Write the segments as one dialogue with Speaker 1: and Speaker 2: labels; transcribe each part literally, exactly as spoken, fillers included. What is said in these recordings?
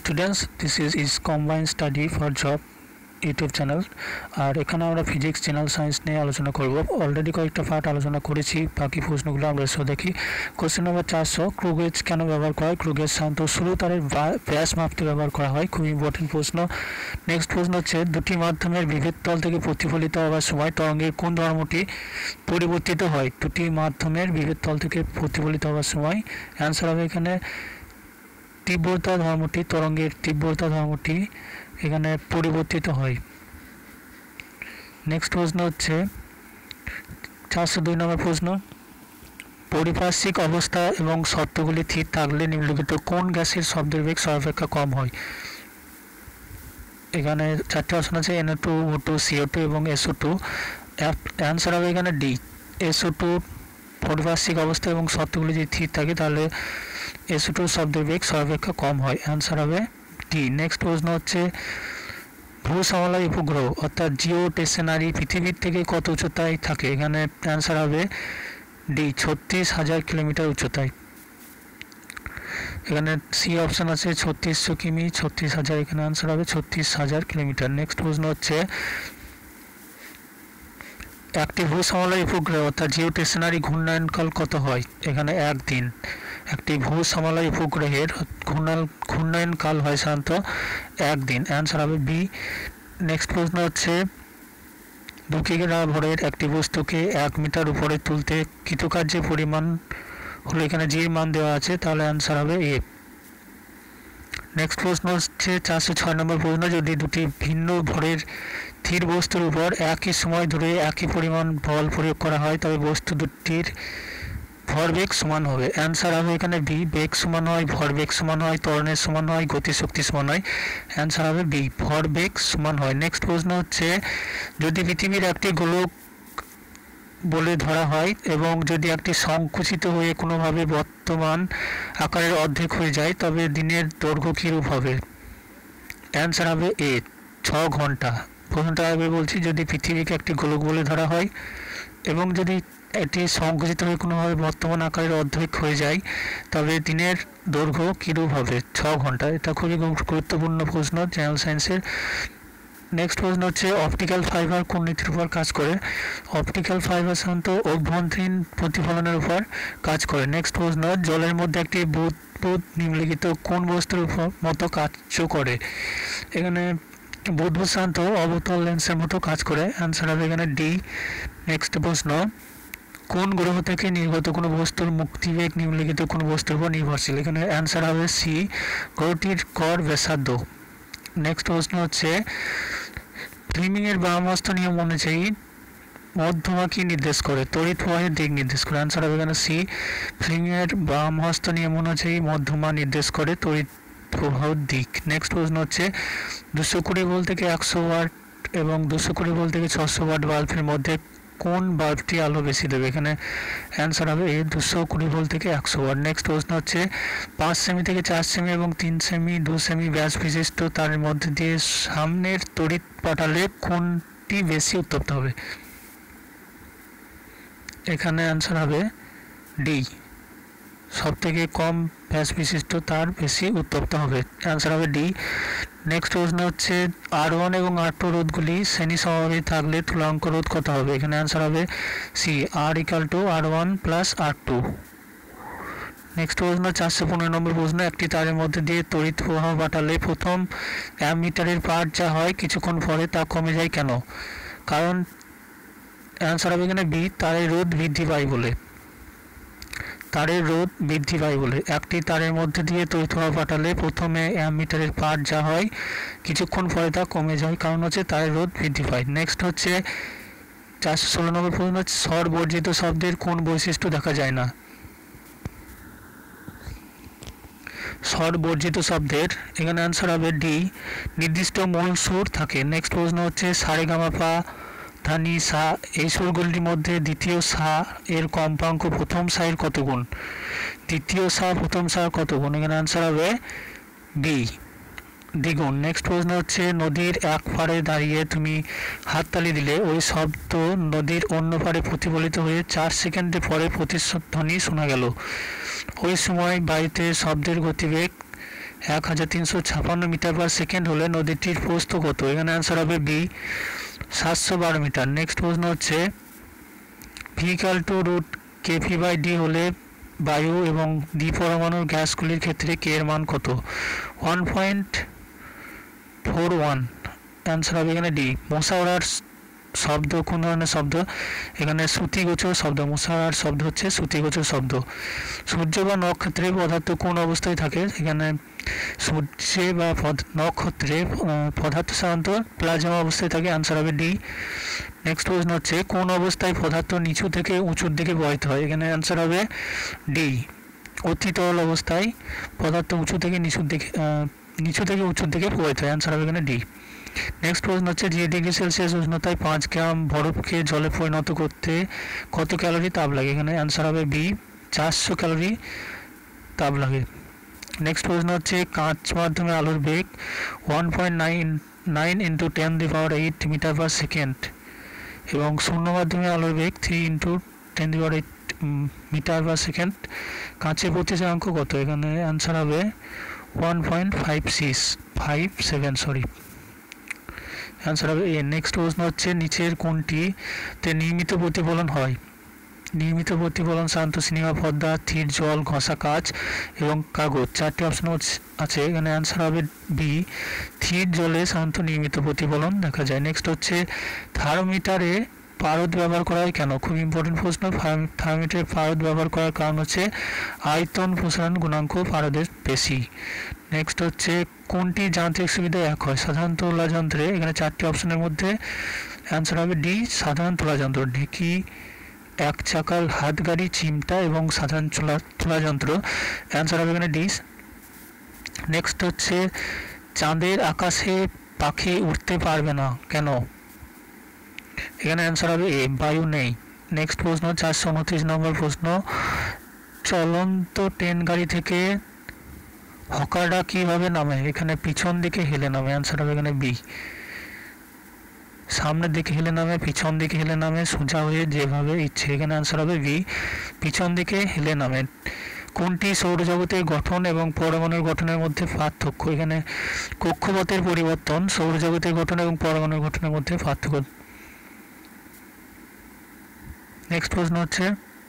Speaker 1: students, this is is combined study for job YouTube channel. আর এখানে আমরা physics general science নিয়ে আলোচনা করব। অলরেডি কয়েকটা পার্ট আলোচনা করেছি, বাকি প্রশ্নগুলো আমরা এসে দেখি। কোশ্চেন নম্বর চারশো, ক্রুগেজ কেন ব্যবহার করা হয়? ক্রুগেজ সাধারণত সরু তারের ব্যাস মাপতে ব্যবহার করা হয়, খুব ইম্পর্টেন্ট প্রশ্ন। নেক্সট প্রশ্ন হচ্ছে দুটি মাধ্যমের বিভেদ তল থেকে প্রতিফলিত হওয়ার সময় তরঙ্গের কোন ধর্মটি পরিবর্তিত হয়? দুটি মাধ্যমের বিভেদ তল থেকে প্রতিফলিত হওয়ার সময় অ্যান্সার হবে এখানে তীব্রতা ধর্মটি, তরঙ্গের তীব্রতা ধর্মটি এখানে পরিবর্তিত হয়। নেক্সট প্রশ্ন হচ্ছে চারশো দুই নম্বর প্রশ্ন, পরিপার্শ্বিক অবস্থা এবং শর্তগুলি ঠিক থাকলে নিম্নলিখিত কোন গ্যাসের শব্দের বেগ সর্বাপেক্ষা কম হয়? এখানে চারটি অপশন আছে, N O two, O two, C O two এবং এস ও টু। অ্যান্সার হবে এখানে ডি, এস ও টু। পরিপার্শ্বিক অবস্থা এবং শর্তগুলি যদি ঠিক থাকে তাহলে এস ও টু শব্দের বেগ সর্বাপেক্ষা কম হয়, অ্যান্সার হবে ডি। নেক্সট প্রশ্ন হচ্ছে ভূসমলয় উপগ্রহ অর্থাৎ জিও স্টেশনারি পৃথিবীর থেকে কত উচ্চতায় থাকে? এখানে অ্যান্সার হবে ডি, ছত্রিশ হাজার কিলোমিটার উচ্চতায়। এখানে সি অপশন আছে ছত্রিশশো কিমি, ছত্রিশ হাজার, এখানে অ্যান্সার হবে ছত্রিশ হাজার কিলোমিটার। নেক্সট প্রশ্ন হচ্ছে একটি ভূসমলয় উপগ্রহ অর্থাৎ জিও স্টেশনারি ঘূর্ণায়নকাল কত হয়? এখানে একদিন। একটি ভূসমলয় উপগ্রহের ঘূর্ণায়ন ঘূর্ণায়নকাল হয় সাধারণত একদিন, অ্যান্সার হবে বি। নেক্সট প্রশ্ন হচ্ছে দু কিলোগ্রাম ভরের একটি বস্তুকে এক মিটার উপরে তুলতে কৃতকার্যের পরিমাণ হলো, এখানে জির মান দেওয়া আছে, তাহলে অ্যান্সার হবে এ। নেক্সট প্রশ্ন হচ্ছে চারশো ছয় নম্বর প্রশ্ন, যদি দুটি ভিন্ন ভরের স্থির বস্তুর উপর একই সময় ধরে একই পরিমাণ বল প্রয়োগ করা হয় তবে বস্তু দুটির ভরবেগ সমান হবে, অ্যান্সার হবে এখানে বি, বেগ সমান হয়, ভরবেগ সমান হয়, ত্বরণের সমান হয়, গতিশক্তি সমান হয়, অ্যান্সার হবে বি, ভরবেগ সমান হয়। নেক্সট প্রশ্ন হচ্ছে যদি পৃথিবীর একটি গোলক বলে ধরা হয় এবং যদি একটি সংকুচিত হয়ে কোনোভাবে বর্তমান আকারের অর্ধেক হয়ে যায় তবে দিনের দৈর্ঘ্য কীরূপ হবে? অ্যান্সার হবে এ, ছ ঘন্টা। প্রশ্নটা আগে বলছি, যদি পৃথিবীকে একটি গোলক বলে ধরা হয় এবং যদি এটি সংকুচিত হয়ে কোনোভাবে বর্তমান আকারের অর্ধেক হয়ে যায় তবে দিনের দৈর্ঘ্য কীরূপ হবে? ছ ঘন্টা। এটা খুবই গুরুত্বপূর্ণ প্রশ্ন জেনারেল সায়েন্সের। নেক্সট প্রশ্ন হচ্ছে অপটিক্যাল ফাইবার কোন নীতির উপর কাজ করে? অপটিক্যাল ফাইবার সাধারণত অভ্যন্তরীণ প্রতিফলনের উপর কাজ করে। নেক্সট প্রশ্ন জলের মধ্যে একটি বুদবুদ নিম্নলিখিত কোন বস্তুর উপর মতো কার্য করে? এখানে বুদবুদ সাধারণত অবতল লেন্সের মতো কাজ করে, অ্যান্সার হবে এখানে ডি। নেক্সট প্রশ্ন কোন গ্রহ থেকে নির্গত কোনো বস্তুর মুক্তিবেগ নিম্নলিখিত কোন বস্তুর উপর নির্ভরশীল? এখানে অ্যান্সার হবে সি, গ্রহটির গড় ব্যাসার্ধ। নেক্সট প্রশ্ন হচ্ছে ফ্লেমিংয়ের বামহস্ত নিয়ম অনুযায়ী মধ্যমা কি নির্দেশ করে? তড়িৎ প্রবাহের দিক নির্দেশ করে, অ্যান্সার হবে এখানে সি, ফ্লেমিংয়ের বামহস্ত নিয়ম অনুযায়ী মধ্যমা নির্দেশ করে তড়িৎ প্রবাহের দিক। নেক্সট প্রশ্ন হচ্ছে দুশো কুড়ি ভোল্ট থেকে একশো ওয়াট এবং দুশো কুড়ি ভোল্ট থেকে ছশো ওয়াট বাল্বের মধ্যে কোন বাল্বটি আলো বেশি দেবে? এখানে অ্যান্সার হবে এ, দুশো কুড়ি ভোল্ট থেকে একশো ওয়াট। নেক্সট প্রশ্ন হচ্ছে পাঁচ সেমি থেকে চার সেমি এবং তিন সেমি দু সেমি ব্যাস বিশিষ্ট তারের মধ্যে দিয়ে সামনের তড়িৎ পাঠালে কোনটি বেশি উত্তপ্ত হবে? এখানে অ্যান্সার হবে ডি, সব থেকে কম ব্যাস বিশিষ্ট তার বেশি উত্তপ্ত হবে, অ্যান্সার হবে ডি। নেক্সট প্রশ্ন হচ্ছে আর ওয়ান এবং আর টু রোধগুলি শ্রেণী সমবায়ে থাকলে তুলাঙ্ক রোধ কত হবে? এখানে অ্যান্সার হবে C, R equal to R one plus R two. Next প্রশ্ন চারশো পনেরো নম্বর প্রশ্ন একটি তারের মধ্যে দিয়ে তড়িৎ প্রবাহ পাঠালে প্রথম অ্যামিটারের পাঠ যা হয় কিছুক্ষণ পরে তা কমে যায় কেন? কারণ অ্যান্সার হবে এখানে বি, তারের রোধ বৃদ্ধি পায় বলে। তারের রোধ বৃদ্ধি পায় বলে একটি তারের মধ্যে দিয়ে তড়িৎ প্রবাহ পাঠালে প্রথমে অ্যামিটারের পাঠ যা হয় কিছুক্ষণ পরে তা কমে যায়, কারণ হচ্ছে তারের রোধ বৃদ্ধি পায়। নেক্সট হচ্ছে চারশো ষোলো নম্বর প্রশ্ন হচ্ছে স্বর বর্জিত শব্দের কোন বৈশিষ্ট্য দেখা যায় না? স্বর বর্জিত শব্দের এখানে অ্যান্সার হবে ডি, নির্দিষ্ট মূল সুর থাকে। নেক্সট প্রশ্ন হচ্ছে সারেগামাপা ধানি সা এই সুরগুলির মধ্যে দ্বিতীয় সা এর কম্পাঙ্ক প্রথম সা এর কত গুণ? দ্বিতীয় সা প্রথম সা কত গুণ? এখানে অ্যান্সার হবে বি, দ্বিগুণ। নেক্সট প্রশ্ন হচ্ছে নদীর এক পাড়ে দাঁড়িয়ে তুমি হাততালি দিলে ওই শব্দ নদীর অন্য পাড়ে প্রতিফলিত হয়ে চার সেকেন্ডের পরে প্রতিধ্বনি শোনা গেল, ওই সময় বায়ুতে শব্দের গতিবেগ এক হাজার তিনশো ছাপান্ন মিটার পার সেকেন্ড হলে নদীটির প্রস্থ কত? এখানে অ্যান্সার হবে বি সাতশো বারো মিটার। নেক্সট প্রশ্ন হচ্ছে V equal to root KP by D হলে বায়ু এবং ডি পরমাণুর গ্যাসগুলির ক্ষেত্রে কে এর মান কত? One point four one. Answer হবে এখানে ডি। মশাওড়ার শব্দ কোন ধরনের শব্দ? এখানে শ্রুতিগোচর শব্দ। মশাওড়ার শব্দ হচ্ছে শ্রুতিগোচর শব্দ। সূর্য বা নক্ষত্রে পদার্থ কোন অবস্থায় থাকে? এখানে সূর্যে বা নক্ষত্রে পদার্থ সাধারণত প্লাজমা অবস্থায় থাকে। অ্যান্সার হবে ডি। নেক্সট প্রশ্ন হচ্ছে কোন অবস্থায় পদার্থ নিচু থেকে উঁচুর দিকে প্রবাহিত হয়? এখানে অ্যান্সার হবে ডি। অতি তরল অবস্থায় পদার্থ উঁচু থেকে নিচুর দিকে নিচু থেকে উঁচুর দিকে প্রবাহিত হয়। অ্যান্সার হবে এখানে ডি। নেক্সট প্রশ্ন হচ্ছে যে ডিগ্রি সেলসিয়াস উষ্ণতায় পাঁচ গ্রাম বরফকে জলে পরিণত করতে কত ক্যালোরি তাপ লাগে? এখানে অ্যান্সার হবে বি চারশো ক্যালোরি তাপ লাগে। নেক্সট প্রশ্ন হচ্ছে কাঁচ মাধ্যমে আলোর বেগ one point nine nine into ten the power eight metre per second এবং শূন্য মাধ্যমে আলোর বেগ three into ten the power eight metre per second. কাঁচের প্রতিসরাঙ্ক কত? এখানে অ্যান্সার হবে one point five six five seven sorry answer হবে এ। নেক্সট প্রশ্ন হচ্ছে নিচের কোনটিতে নিয়মিত প্রতিফলন হয়? নিয়মিত প্রতিফলন সাধারণত সিনেমা পর্দা, স্থির জল, ঘষা কাচ এবং কাগজ। চারটি অপশন আছে, এখানে অ্যান্সার হবে বি স্থির জলে সাধারণত নিয়মিত প্রতিফলন দেখা যায়। নেক্সট হচ্ছে থার্মোমিটারে পারদ ব্যবহার করা হয় কেন? খুব ইম্পর্টেন্ট প্রশ্ন। থার্মোমিটারে পারদ ব্যবহার করার কারণ হচ্ছে আয়তন প্রসারণ গুণাঙ্ক পারদের বেশি। নেক্সট হচ্ছে কোনটি যান্ত্রিক সুবিধা এক হয়? সাধারণ তোলা যন্ত্রে। এখানে চারটি অপশনের মধ্যে অ্যান্সার হবে ডি সাধারণ তোলা যন্ত্র। ঢেঁকি, এক চাকার হাত গাড়ি, চিমটা এবং সাধারণ চোলা তোলা যন্ত্র। অ্যান্সার হবে এখানে ডি। নেক্সট হচ্ছে চাঁদের আকাশে পাখি উঠতে পারবে না কেন? এখানে অ্যান্সার হবে এ বায়ু নেই। নেক্সট প্রশ্ন চারশো উনত্রিশ নম্বর প্রশ্ন চলন্ত ট্রেন গাড়ি থেকে হকাররা কিভাবে নামে? এখানে পিছন দিকে হেলে নামে। অ্যান্সার হবে এখানে বি সামনের দিকে হেলে নামে, পিছন দিকে হেলে নামে, সোজা হয়ে যেভাবে ইচ্ছে। এখানে অ্যান্সার হবে বি পিছন দিকে হেলে নামে। কোনটি সৌরজগতের গঠন এবং পরমাণুর গঠনের মধ্যে পার্থক্য? এখানে কক্ষপথের পরিবর্তন সৌরজগতের গঠন এবং পরমাণুর গঠনের মধ্যে পার্থক্য। নেক্সট প্রশ্ন হচ্ছে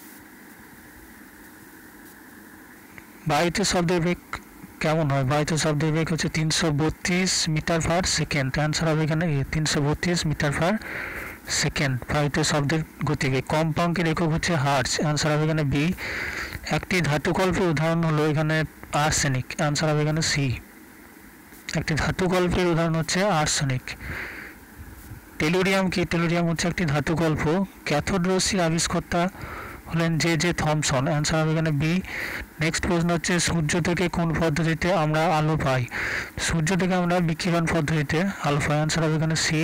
Speaker 1: বায়ুতে শব্দের বেগ কেমন হয়? বায়ুতে শব্দের বেগ হচ্ছে তিনশো বত্রিশ মিটার পার সেকেন্ড। অ্যান্সার হবে এখানে এ তিনশো বত্রিশ মিটার পার সেকেন্ড বায়ুতে শব্দের গতিবেগ। কম্পাঙ্কের একক হচ্ছে হার্টজ। অ্যান্সার হবে এখানে বি। একটি ধাতুকল্পের উদাহরণ হলো এখানে আর্সেনিক। অ্যান্সার হবে এখানে সি। একটি ধাতুকল্পের উদাহরণ হচ্ছে আর্সেনিক। টেলুরিয়াম কি? টেলুরিয়াম হচ্ছে একটি ধাতুকল্প। ক্যাথোড রশ্মির আবিষ্কর্তা হলেন জে জে থমসন। অ্যান্সার হবে এখানে বি। নেক্সট প্রশ্ন হচ্ছে সূর্য থেকে কোন পদ্ধতিতে আমরা আলো পাই? সূর্য থেকে আমরা বিকিরণ পদ্ধতিতে আলো পাই। অ্যান্সার হবে এখানে সি।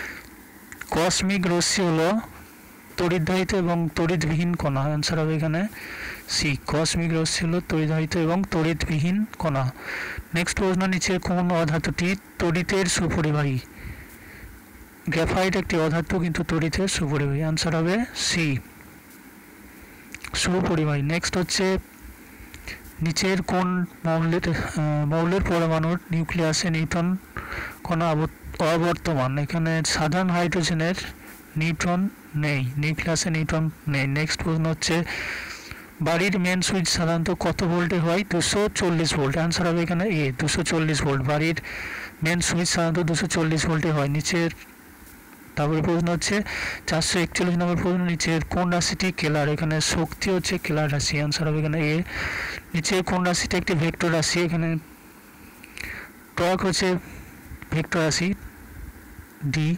Speaker 1: কসমিক রশ্মি হলো তড়িৎবাহিত এবং তড়িৎবিহীন কণা। অ্যান্সার হবে এখানে সি। কসমিক রশ্মি হলো তড়িৎবাহিত এবং তড়িৎবিহীন কণা। নেক্সট প্রশ্ন নিচের কোন অধাতুটি তড়িতের সুপরিবাহী? গ্রাফাইট একটি অধাতু কিন্তু তড়িতের সুপরিবাহী। অ্যান্সার হবে সি সুপরিবাহী। নেক্সট হচ্ছে নিচের কোন মৌলের মৌলের পরমাণুর নিউক্লিয়াসে নিউট্রন কণা অবর্তমান? এখানে সাধারণ হাইড্রোজেনের নিউট্রন নেই, নিউক্লিয়াসে নিউট্রন নেই। নেক্সট প্রশ্ন হচ্ছে বাড়ির মেন সুইচ সাধারণত কত ভোল্টে হয়? দুশো চল্লিশ ভোল্ট। অ্যান্সার হবে এখানে এ দুশো চল্লিশ ভোল্ট। বাড়ির মেন সুইচ সাধারণত দুশো চল্লিশ ভোল্টে হয়। নিচের তারপরে প্রশ্ন হচ্ছে চারশো একচল্লিশ নম্বর প্রশ্ন নিচের কোন রাশিটি কেলার? এখানে শক্তি হচ্ছে কেলার রাশি। অ্যান্সার হবে এখানে এ। নিচের কোন রাশিটি একটি ভেক্টর রাশি? এখানে টর্ক হচ্ছে ভেক্টর রাশি ডি।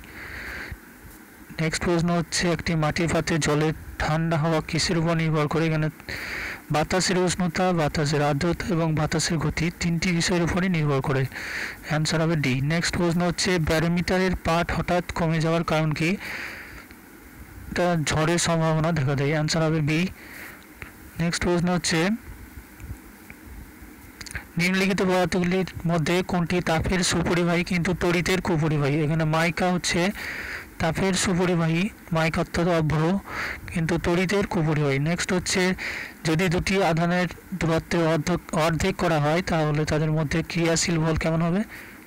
Speaker 1: নেক্সট প্রশ্ন হচ্ছে একটি মাটির পাত্রে জলের ঠান্ডা হওয়া কিসের উপর নির্ভর করে? এখানে বাতাসের উষ্ণতা, বাতাসের আর্দ্রতা এবং বাতাসের গতি তিনটি বিষয়ের উপরই নির্ভর করে। অ্যান্সার হবে ডি। নেক্সট প্রশ্ন হচ্ছে ব্যারোমিটারের পাঠ হঠাৎ কমে যাওয়ার কারণ কি? এটা ঝড়ের সম্ভাবনা দেখা দেয়। অ্যান্সার হবে বি। নেক্সট প্রশ্ন হচ্ছে নিম্নলিখিত পদার্থগুলির মধ্যে কোনটি তাপের সুপরিবাহী কিন্তু তড়িতের কুপরিবাহী? এখানে মাইকা হচ্ছে তাপের সুপরিবাহী, মাইক অর্থাৎ অভ্র কিন্তু তড়িতের কুপরিবাহী। নেক্সট হচ্ছে যদি দুটি আধানের দূরত্বের অর্ধেক অর্ধেক করা হয় তাহলে তাদের মধ্যে ক্রিয়াশীল বল কেমন হবে?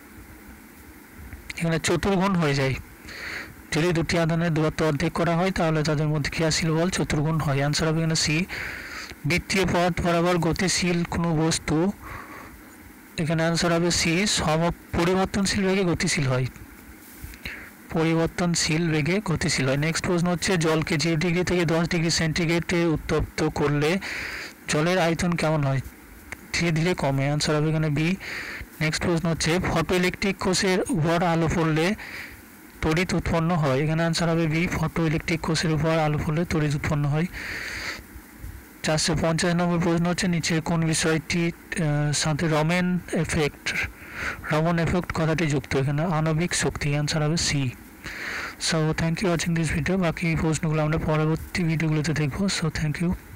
Speaker 1: এখানে চতুর্গুণ হয়ে যায়। যদি দুটি আধানের দূরত্ব অর্ধেক করা হয় তাহলে তাদের মধ্যে ক্রিয়াশীল বল চতুর্গুণ হয়। অ্যান্সার হবে এখানে সি। বৃত্তীয় পথ বরাবর গতিশীল কোনো বস্তু, এখানে অ্যান্সার হবে সি, সম পরিবর্তনশীল বেগে গতিশীল হয়। পরিবর্তনশীল বেগে গতিশীল হয়। নেক্সট প্রশ্ন হচ্ছে জলকে জিরো ডিগ্রি থেকে দশ ডিগ্রি সেন্টিগ্রেডে উত্তপ্ত করলে জলের আয়তন কেমন হয়? ধীরে ধীরে কমে। অ্যান্সার হবে এখানে বি। নেক্সট প্রশ্ন হচ্ছে ফটো ইলেকট্রিক কোষের উপর আলো পড়লে তড়িৎ উৎপন্ন হয়। এখানে অ্যান্সার হবে বি, ফটো ইলেকট্রিক কোষের উপর আলো পড়লে তড়িৎ উৎপন্ন হয়। চারশো পঞ্চাশ নম্বর প্রশ্ন হচ্ছে নিচের কোন বিষয়টির সাথে রমেন এফেক্ট রমন এফেক্ট কথাটি যুক্ত? এখানে আণবিক শক্তি। অ্যান্সার হবে C. So thank you watching this video. বাকি প্রশ্নগুলো আমরা পরবর্তী ভিডিওগুলোতে দেখবো। So thank you.